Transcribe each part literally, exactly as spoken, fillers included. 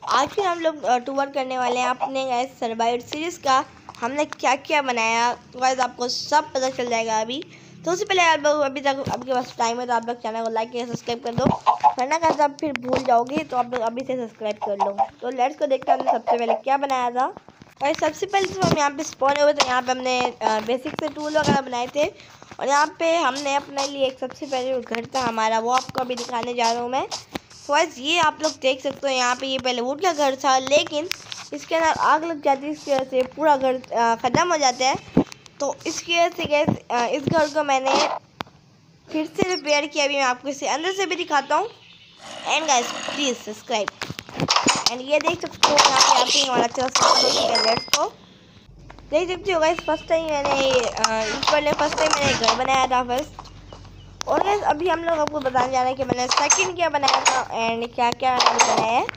आज फिर हम लोग टूर करने वाले हैं अपने गैस सर्वाइवल सीरीज़ का। हमने क्या क्या बनाया तो गैस आपको सब पता चल जाएगा अभी। तो उससे पहले आप लोग अभी तक आपके पास टाइम है तो आप लोग चैनल को लाइक या सब्सक्राइब कर दो, वरना गैस आप फिर भूल जाओगे तो आप लोग अभी से सब्सक्राइब कर लो। तो लेट्स को देखते हैं हमने सबसे पहले क्या बनाया था। और सबसे पहले तो हम यहाँ पे स्पॉन हुए तो यहाँ पे हमने बेसिक से टूल वगैरह बनाए थे। और यहाँ पे हमने अपने लिए एक सबसे पहले जो घर था हमारा वो आपको अभी दिखाने जा रहा हूँ मैं। तो गैस ये आप लोग देख सकते हो यहाँ पे ये पहले वुड का घर था, लेकिन इसके अंदर आग लग जाती है, इसकी वजह से पूरा घर ख़त्म हो जाता है। तो इसकी वजह से गैस इस घर को मैंने फिर से रिपेयर किया। अभी मैं आपको इसे अंदर से भी दिखाता हूँ। And guys please subscribe. And ये देख सकते हो यहाँ पे आते ही हमारा अच्छा सा लेट्स को देख सकते हो गैस। फर्स्ट टाइम मैंने इस वाले फर्स्ट टाइम मैंने घर बनाया था फर्स्ट। और गैस अभी हम लोग आपको बताने जा रहे हैं कि मैंने सेकंड क्या बनाया था एंड क्या क्या बनाया है।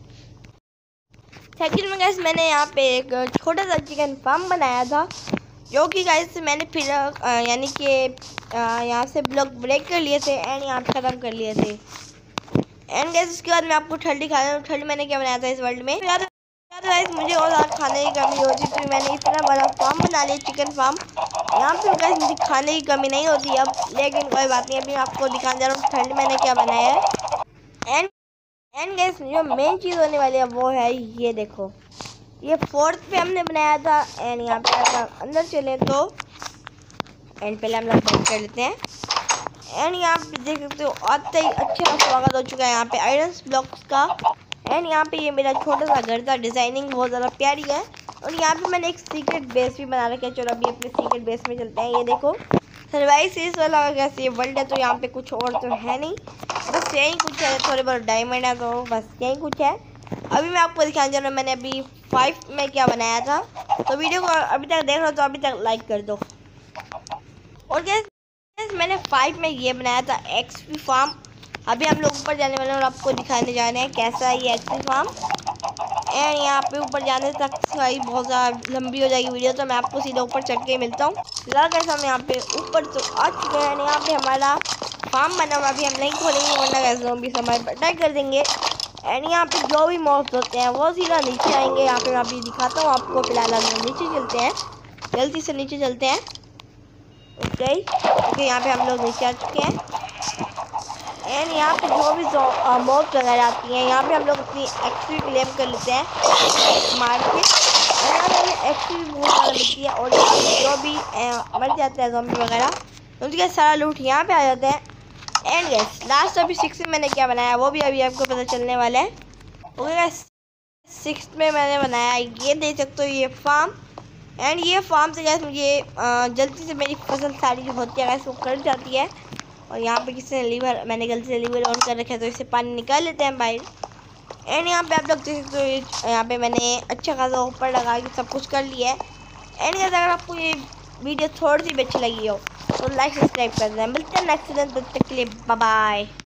सेकंड में गैस मैंने यहाँ पे एक छोटा सा चिकन फार्म बनाया था, जो कि गैस मैंने फिर यानी कि यहाँ से ब्लॉक ब्रेक कर लिए थे एंड यहाँ पे ख़त्म कर लिए थे। एंड गैस उसके बाद मैं आपको ठंड दिखा रहा हूँ। ठंड मैंने क्या बनाया था इस वर्ल्ड में। यार गैस मुझे और ज़्यादा खाने की कमी होती तो मैंने इतना बड़ा फार्म बना लिया, चिकन फार्म। यहाँ पे गैस मुझे खाने की कमी नहीं होती अब, लेकिन कोई बात नहीं। अभी मैं आपको दिखाने जा रहा हूँ ठंड मैंने क्या बनाया है। एंड एंड गैस जो मेन चीज़ होने वाली है वो है ये देखो, ये फोर्थ पे हमने बनाया था। एंड यहाँ पे अगर अंदर चले तो एंड पहले हम लोग बंद कर लेते हैं। एंड यहाँ पे देख सकते हो आते ही अच्छा स्वागत हो चुका है यहाँ पे आयरन ब्लॉक्स का। एंड यहाँ पे ये मेरा छोटा सा घर था, डिज़ाइनिंग बहुत ज़्यादा प्यारी है। और यहाँ पे मैंने एक सीक्रेट बेस भी बना रखा है। चलो अभी अपने सीक्रेट बेस में चलते हैं। ये देखो सर्वाइवल सीरीज वाला कैसे ये वर्ल्ड है, तो यहाँ पे कुछ और तो है नहीं, बस यही कुछ है। थोड़े बहुत डायमंड है तो बस यही कुछ है। अभी मैं आपको दिखाने जा रहा हूँ मैंने अभी फाइव में क्या बनाया था। तो वीडियो को अभी तक देख रहे हो तो अभी तक लाइक कर दो। और गैस मैंने फाइव में ये बनाया था एक्सपी फार्म। अभी हम लोग ऊपर जाने वाले हैं और आपको दिखाने जा रहे हैं कैसा है ये एक्सपी फार्म। एंड यहाँ पे ऊपर जाने तक भाई बहुत ज़्यादा लंबी हो जाएगी वीडियो, तो मैं आपको सीधा ऊपर चढ़ के मिलता हूँ। फिलहाल कैसे हम यहाँ पे ऊपर तो आ चुके हैं। यहाँ पे हमारा फार्म बना हुआ अभी हम नहीं खोलेंगे, वरना कैसे ज़ॉम्बी हमारे अटैक कर देंगे। एंड यहाँ पे जो भी मॉब्स होते हैं वो सीधा नीचे आएंगे। यहाँ पे मैं अभी दिखाता हूँ आपको। फिलहाल हम नीचे चलते हैं, जल्दी से नीचे चलते हैं। ओके ओके यहाँ पे हम लोग नीचे आ चुके हैं। एंड यहाँ पे जो भी मॉब्स वगैरह आती हैं यहाँ पे हम लोग अपनी एक्सपी क्लेम कर लेते हैं मार के। यहाँ पे एक्सपी बहुत ज़्यादा मिलती है। और यहाँ पे जो भी मर जाते हैं ज़ॉम्बी वगैरह उनका सारा लूट यहाँ पे आ जाता है। एंड गैस लास्ट अभी सिक्स में मैंने क्या बनाया वो भी अभी आपको पता चलने वाला है। ओके गैस सिक्स में मैंने बनाया ये देख सकते हो ये फार्म। एंड ये फार्म से गैस मुझे जल्दी से मेरी फसल सारी जो होती है गैस वो कट जाती है। और यहाँ पे किसी ने लीवर मैंने गलती से लीवर ऑन कर रखा है तो इससे पानी निकाल लेते हैं बाहर। एंड यहाँ पे आप लोग देख सकते हो यहाँ पे मैंने अच्छा खासा ऊपर लगा के सब कुछ कर लिया है। एंड गैस अगर आपको ये वीडियो थोड़ी सी भी अच्छी लगी हो तो लाइक सब्सक्राइब कर दें। मिलते हैं नेक्स्ट दिन, तब तक के लिए बाय बाय।